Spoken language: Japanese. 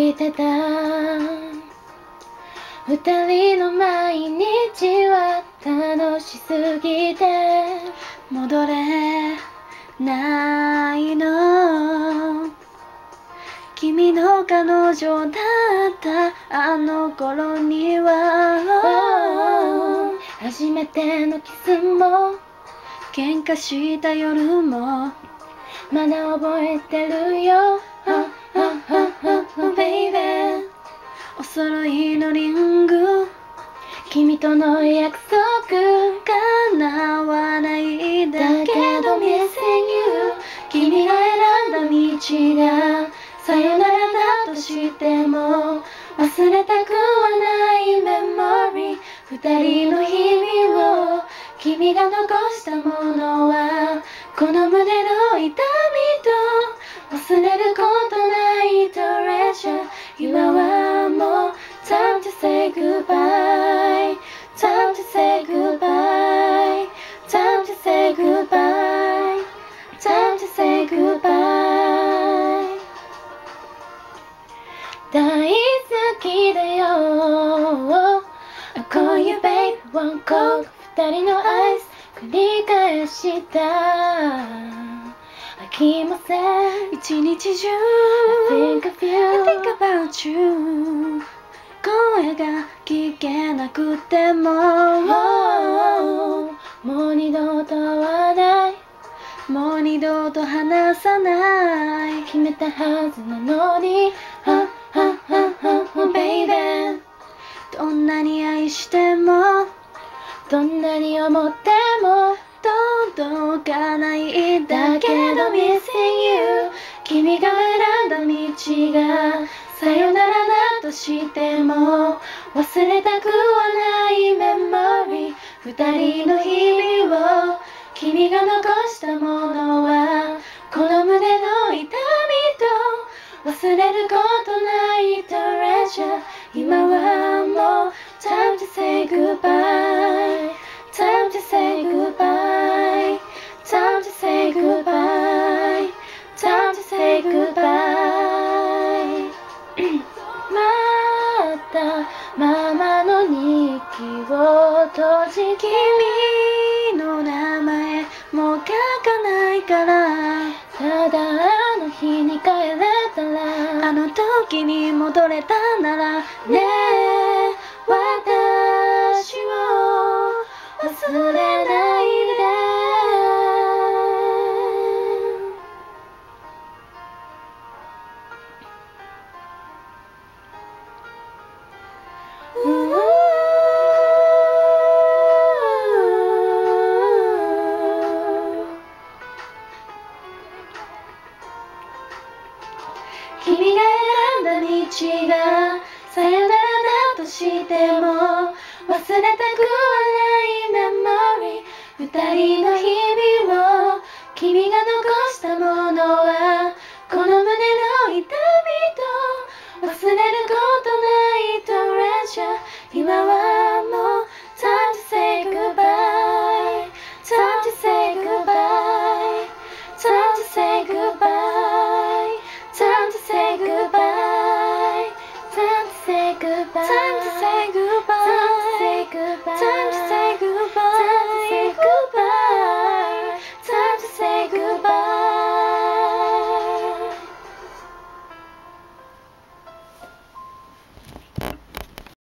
いてた。二人の毎日は楽しすぎて戻れないの。君の彼女だったあの頃には、 初めてのキスも喧嘩した夜もまだ覚えてるよ。Baby お揃いのリング、 君との約束叶わないだけど Missing you 君が選んだ道がさよならだとしても忘れたくはないメモリー。二人の日々を君が残したものはこの胸の痛みと忘れることないトレジャー。今はもう Time to say goodbye Time to say goodbye Time to say goodbye Time to say goodbye 大好きだよ I call you babe one call 二人のアイス繰り返した飽きません一日中 I think of you I think about you 声が聞けなくてももう二度と会わないもう二度と話さない決めたはずなのにBaby どんなに愛してもどんなに思っても届かないだけど Missing you 君が選んだ道がさよならだとしても忘れたくはないメモリー。二人の日々を君が残したものはこの胸の痛みと忘れることないトレジャー。今はもう Time to say goodbye Time to say goodbye Time to say goodbye Time to say goodbye またママの日記を閉じ君の名前もう書かないからただあの日に帰れたらあの時に戻れたならねえ私を忘れないで君が選んだ道がさよならだとしても忘れたくはないメモリー。二人の日々